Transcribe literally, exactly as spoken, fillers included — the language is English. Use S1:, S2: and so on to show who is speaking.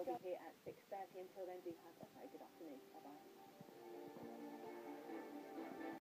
S1: will be here at six thirty. Until then, do have a very good afternoon.